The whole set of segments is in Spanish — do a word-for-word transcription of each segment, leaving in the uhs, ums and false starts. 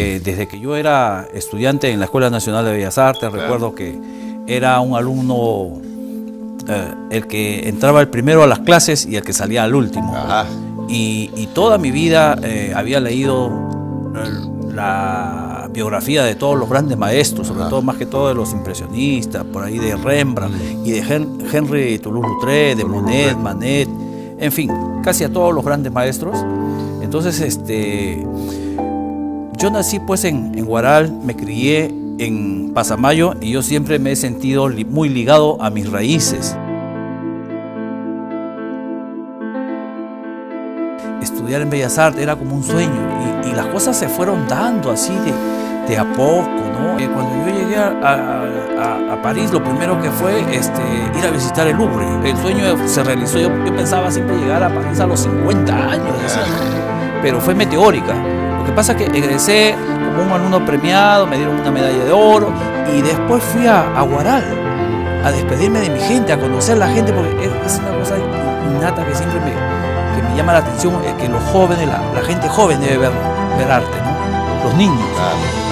Eh, desde que yo era estudiante en la Escuela Nacional de Bellas Artes, claro, recuerdo que era un alumno eh, el que entraba el primero a las clases y el que salía al último. Ajá. Y, y toda mi vida eh, había leído la biografía de todos los grandes maestros, sobre Ajá. todo más que todo de los impresionistas, por ahí de Rembrandt y de Hen Henry Toulouse-Lautrec, de Monet, Manet, en fin, casi a todos los grandes maestros. Entonces, este... yo nací pues en, en Huaral, me crié en Pasamayo y yo siempre me he sentido li muy ligado a mis raíces. Estudiar en Bellas Artes era como un sueño y, y las cosas se fueron dando así de, de a poco, ¿no? Eh, cuando yo llegué a, a, a, a París, lo primero que fue este, ir a visitar el Louvre. El sueño se realizó, yo, yo pensaba siempre llegar a París a los cincuenta años, decía, ¿no? Pero fue meteórica. Lo que pasa es que egresé como un alumno premiado, me dieron una medalla de oro y después fui a, a Huaral a despedirme de mi gente, a conocer a la gente, porque es, es una cosa innata que siempre me, que me llama la atención, es que los jóvenes, la, la gente joven debe ver, ver arte, ¿no? Los niños. Claro.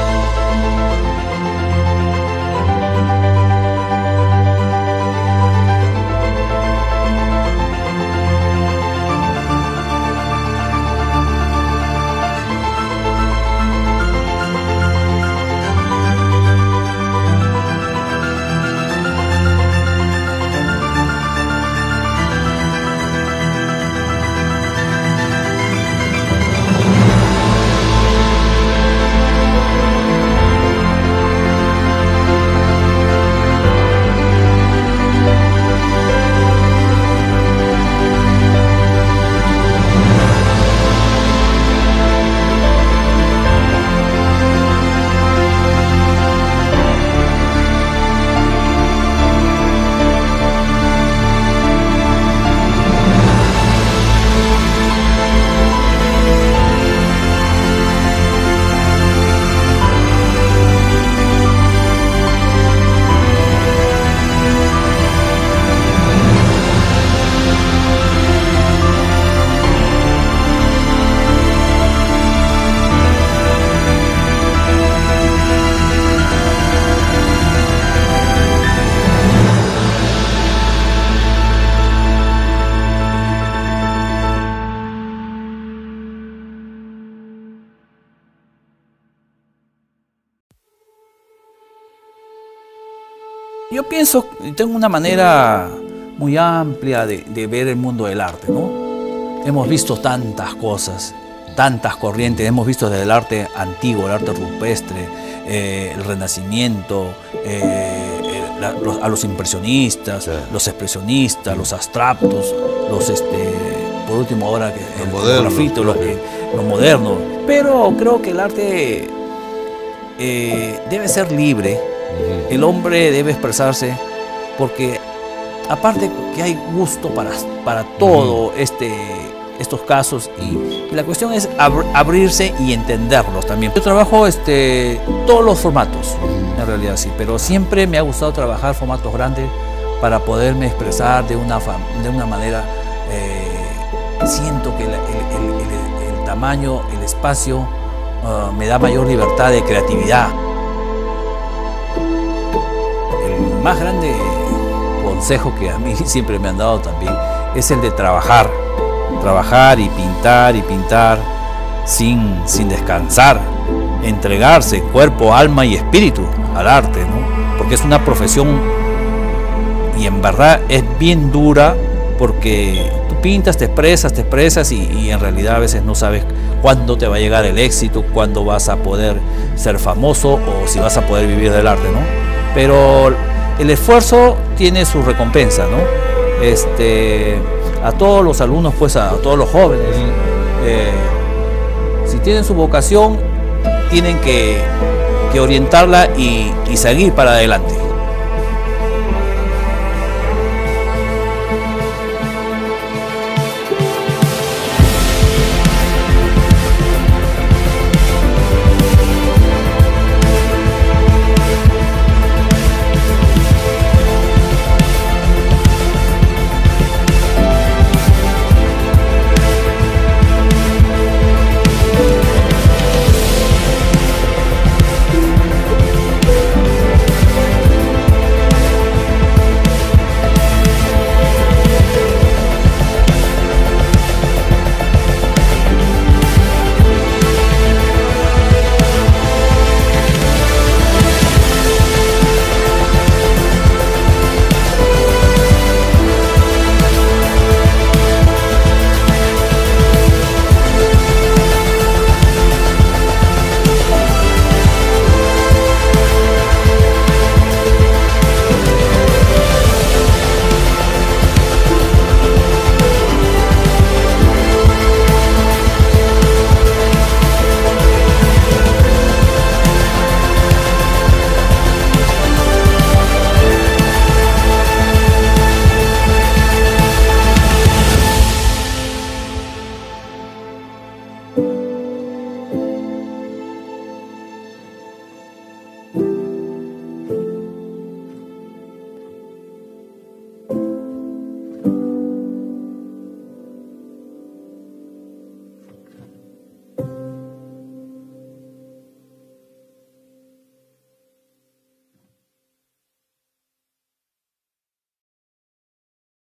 Yo pienso, tengo una manera muy amplia de, de ver el mundo del arte, ¿no? Hemos visto tantas cosas, tantas corrientes, hemos visto desde el arte antiguo, el arte rupestre, eh, el Renacimiento, eh, la, los, a los impresionistas, sí, los expresionistas, los abstractos, los, este, por último ahora, que, el, moderno, el grafito, lo, que, lo moderno. Pero creo que el arte eh, debe ser libre. El hombre debe expresarse porque aparte que hay gusto para, para todo este, estos casos y, y la cuestión es ab abrirse y entenderlos también. Yo trabajo este, todos los formatos, en realidad sí, pero siempre me ha gustado trabajar formatos grandes para poderme expresar de una, de una manera, eh, siento que el, el, el, el, el tamaño, el espacio uh, me da mayor libertad de creatividad. El más grande consejo que a mí siempre me han dado también es el de trabajar, trabajar y pintar y pintar sin, sin descansar, entregarse cuerpo, alma y espíritu al arte, ¿no? Porque es una profesión y en verdad es bien dura porque tú pintas, te expresas, te expresas y, y en realidad a veces no sabes cuándo te va a llegar el éxito, cuándo vas a poder ser famoso o si vas a poder vivir del arte, ¿no? Pero el esfuerzo tiene su recompensa, ¿no? Este, a todos los alumnos, pues a todos los jóvenes, eh, si tienen su vocación, tienen que, que orientarla y, y seguir para adelante.